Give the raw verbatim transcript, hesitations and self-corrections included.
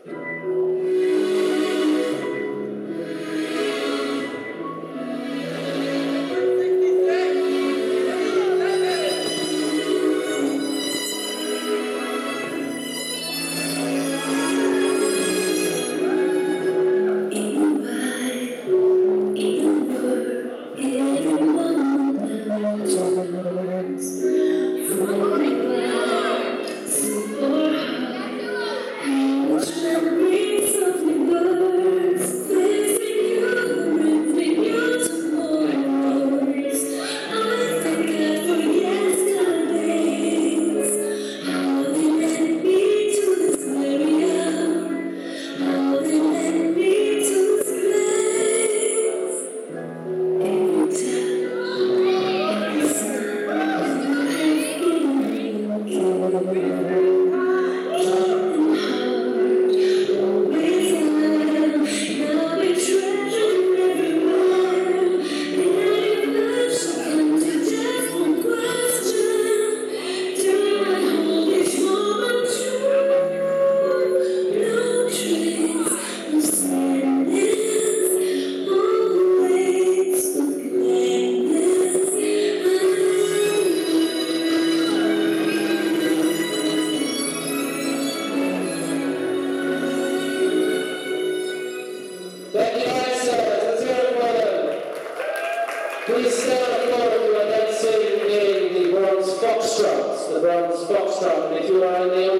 Please stand forward if you are dancing in the bronze foxtrot, the bronze foxtrot, and if you are in the